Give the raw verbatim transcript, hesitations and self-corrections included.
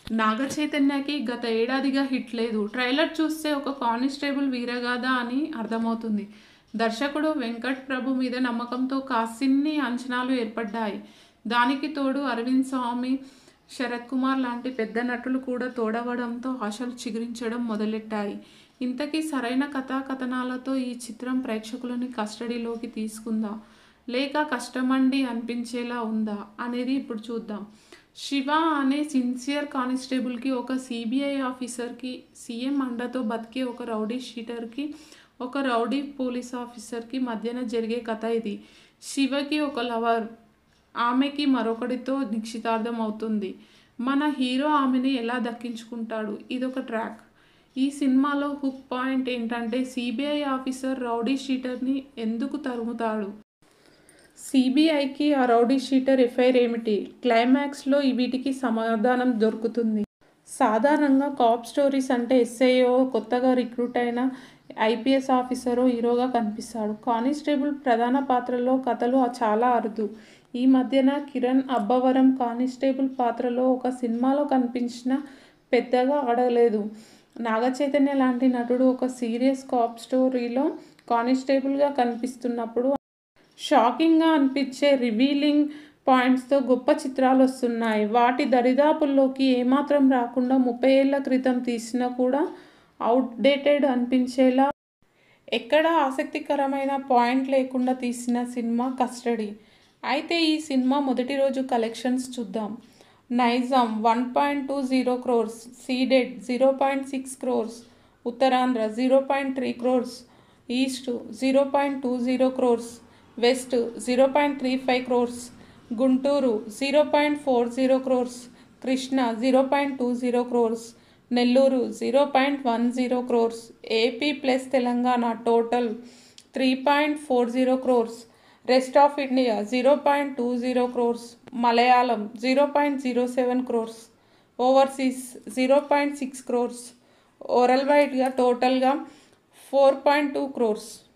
నాగ చైతన్యకి గత ఏడాదిగా హిట్ లేదు. ట్రైలర్ చూస్తే ఒక కానిస్టేబుల్ వీరగాథ అని అర్థమవుతుంది. దర్శకుడు వెంకట్ ప్రభు మీద నమ్మకంతో కాసిన్ని అంచనాలు ఏర్పడ్డాయి. దానికి తోడు అరవింద్ స్వామి, శరత్ కుమార్ లాంటి పెద్ద నటులు కూడా తోడవడంతో ఆశలు చిగురించడం మొదలెట్టాయి. ఇంతకీ సరైన కథా కథనాలతో ఈ చిత్రం ప్రేక్షకులని కస్టడీలోకి తీసుకుందా, లేక కష్టమండి అనిపించేలా ఉందా అనేది ఇప్పుడు చూద్దాం. శివ అనే సిన్సియర్ కానిస్టేబుల్కి, ఒక సిబిఐ ఆఫీసర్కి, సీఎం అండతో బతికే ఒక రౌడీ షీటర్కి, ఒక రౌడీ పోలీస్ ఆఫీసర్కి మధ్యన జరిగే కథ ఇది. శివకి ఒక లవర్, ఆమెకి మరొకడితో నిశ్చితార్థం అవుతుంది. మన హీరో ఆమెని ఎలా దక్కించుకుంటాడు, ఇదొక ట్రాక్. ఈ సినిమాలో హుక్ పాయింట్ ఏంటంటే సిబిఐ ఆఫీసర్ రౌడీ షీటర్ని ఎందుకు తరుముతాడు, సిబిఐకి ఆ రౌడీ షీటర్ ఎఫ్ఐఆర్ ఏమిటి, క్లైమాక్స్లో వీటికి సమాధానం దొరుకుతుంది. సాధారణంగా కాప్ స్టోరీస్ అంటే ఎస్ఐఓ, కొత్తగా రిక్రూట్ అయిన ఐపీఎస్ ఆఫీసరో హీరోగా కనిపిస్తాడు. కానిస్టేబుల్ ప్రధాన పాత్రలో కథలు చాలా అరుదు. ఈ మధ్యన కిరణ్ అబ్బవరం కానిస్టేబుల్ పాత్రలో ఒక సినిమాలో కనిపించిన పెద్దగా ఆడలేదు. నాగచైతన్య లాంటి నటుడు ఒక సీరియస్ కాప్ స్టోరీలో కానిస్టేబుల్గా కనిపిస్తున్నప్పుడు షాకింగ్గా అనిపించే రివీలింగ్ పాయింట్స్తో గొప్ప చిత్రాలు వస్తున్నాయి. వాటి దరిదాపుల్లోకి ఏమాత్రం రాకుండా ముప్పై ఏళ్ల క్రితం తీసినా కూడా అవుట్డేటెడ్ అనిపించేలా ఎక్కడా ఆసక్తికరమైన పాయింట్ లేకుండా తీసిన సినిమా కస్టడీ. అయితే ఈ సినిమా మొదటి రోజు కలెక్షన్స్ చూద్దాం. Nizam one point two zero crores, Ceded zero point six crores, Uttarandhra zero point three crores, east zero point two zero crores, west zero point three five crores, Guntur zero point four zero crores, Krishna zero point two zero crores, Nellore zero point one zero crores, AP plus Telangana total three point four zero crores, rest of India zero point two zero crores, Malayalam zero point zero seven crores, overseas zero point six crores, ఓరల్ వైడ్గా టోటల్గా four point two crores.